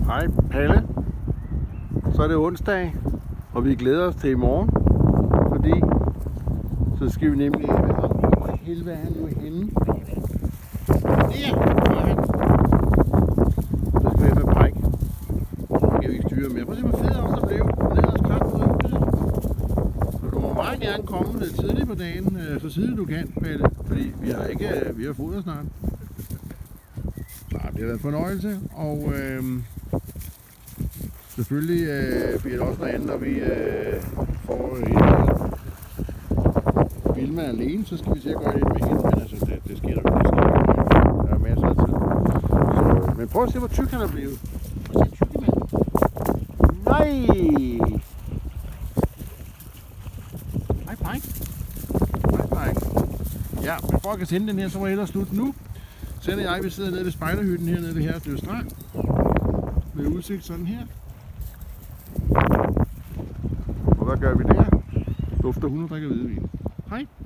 Hej Palle. Så er det onsdag, og vi glæder os til i morgen, fordi så skal vi nemlig hvor helvede er han nu henne? Der! Så skal vi have bræk. Det kan vi ikke styre mere. Prøv at se hvor fedt også der blev. Den er ellers klart på øvelsen. Så du må meget gerne komme lidt tidligt på dagen, så tidligt du kan, Palle. Fordi vi har foder snart. Det har været en fornøjelse, og selvfølgelig bliver det også noget andet, når vi får Vilma alene, så skal vi se at gøre lidt med hende, men altså det sker der jo. Der er masser af tid. Så, men prøv at se, hvor tyk han er blevet. Prøv at se, tyk mand. Nej! Hej, Pike. Hej, Pike. Ja, men for at kan sende den her, så må jeg hellere slutte nu. Selv og jeg, vi sidder nede ved spejderhytten hernede ved Herreslev Strand. Med udsigt sådan her. Og hvad gør vi der? Dufter 100 drikker hvidvin. Hej!